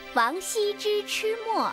王羲之吃墨。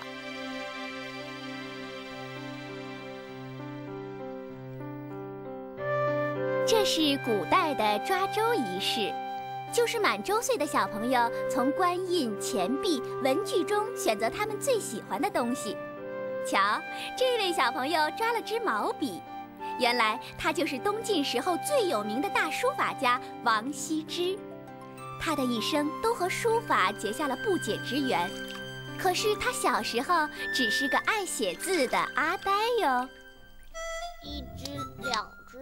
这是古代的抓周仪式，就是满周岁的小朋友从官印、钱币、文具中选择他们最喜欢的东西。瞧，这位小朋友抓了支毛笔，原来他就是东晋时候最有名的大书法家王羲之。他的一生都和书法结下了不解之缘，可是他小时候只是个爱写字的阿呆哟。 一只，两只，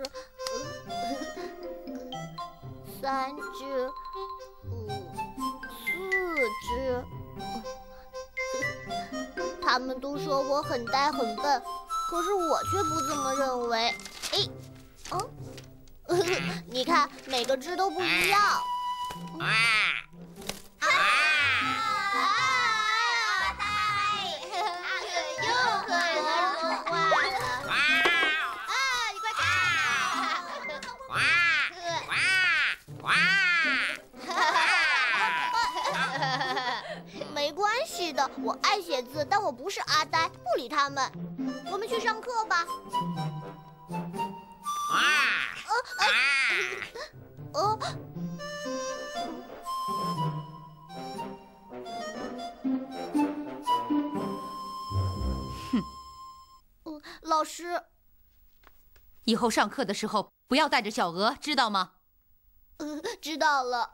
三只，四只。他们都说我很呆很笨，可是我却不这么认为。你看，每个只都不一样。没关系的，我爱写字，但我不是阿呆，不理他们。我们去上课吧。老师， 以后上课的时候不要带着小鹅，知道吗？ 知道了。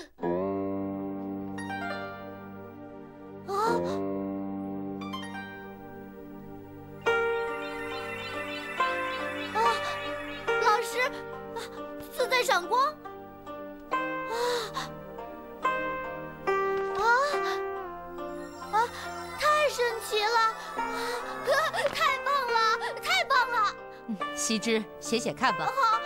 老师，字在闪光。太神奇了！太棒了，太棒了！ 羲之，写写看吧。 好。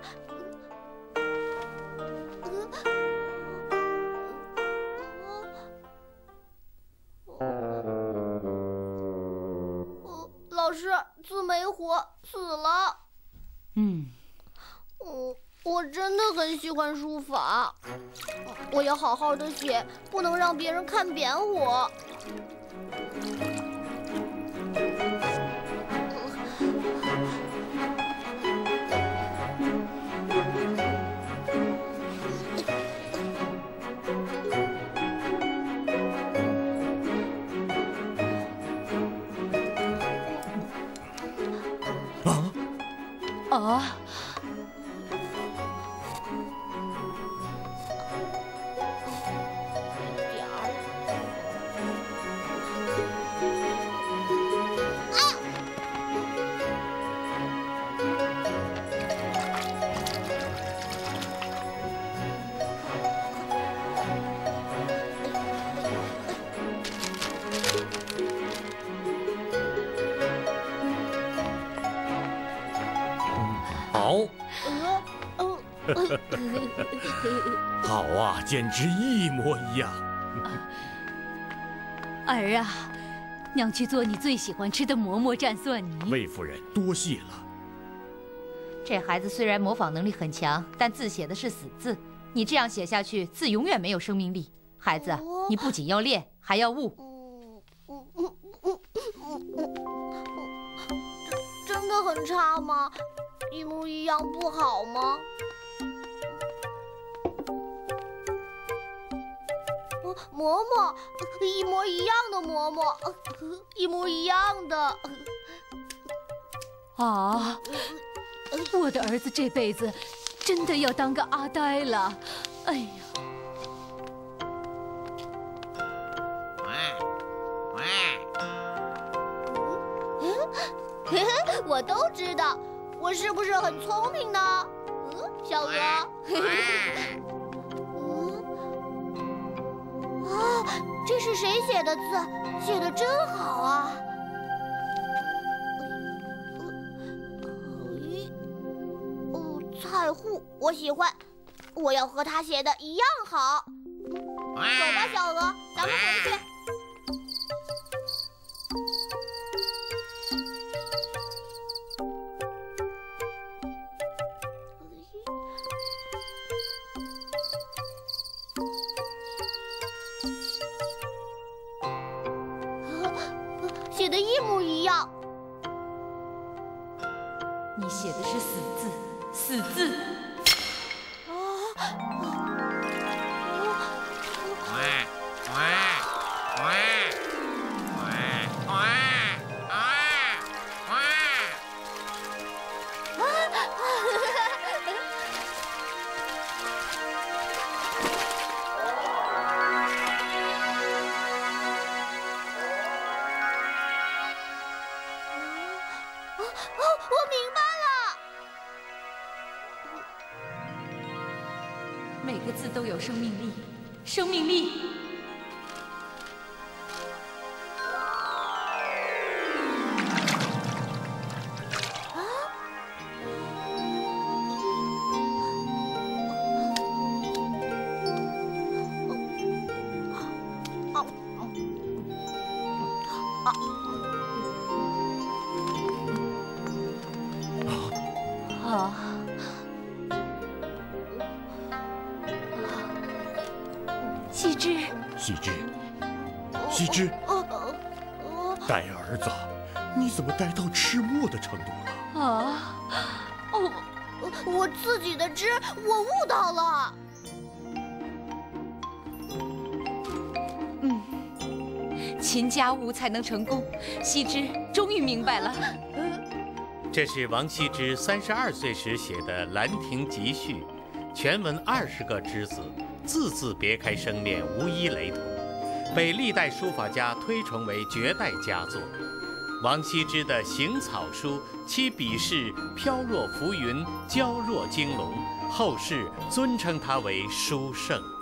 老师，字没活，死了。我真的很喜欢书法，我要好好的写，不能让别人看扁我。 好啊，简直一模一样。 儿啊，娘去做你最喜欢吃的馍馍蘸蒜泥。 魏夫人多谢了。 这孩子虽然模仿能力很强，但字写的是死字，你这样写下去，字永远没有生命力。孩子，你不仅要练，还要悟。 真的很差吗？一模一样不好吗？馍馍，一模一样的馍馍，一模一样的。 啊！我的儿子这辈子真的要当个阿呆了。哎呀！ 我都知道，我是不是很聪明呢？小鹅。这是谁写的字？写得真好啊！菜户，我喜欢，我要和他写的一样好。走吧，小鹅，咱们回去。 的一模一样。 你写的是死字，死字。 我明白了， 每个字都有生命力，生命力。羲之， 羲之，羲之，呆儿子，你怎么呆到吃墨的程度了？ 啊！ 我自己的汁，我悟到了。 勤加务才能成功。羲之终于明白了。 这是王羲之32岁时写的《兰亭集序》，全文20个之子，字字别开生面，无一雷同，被历代书法家推崇为绝代佳作。王羲之的行草书，其笔势飘若浮云，娇若惊龙，后世尊称他为书圣。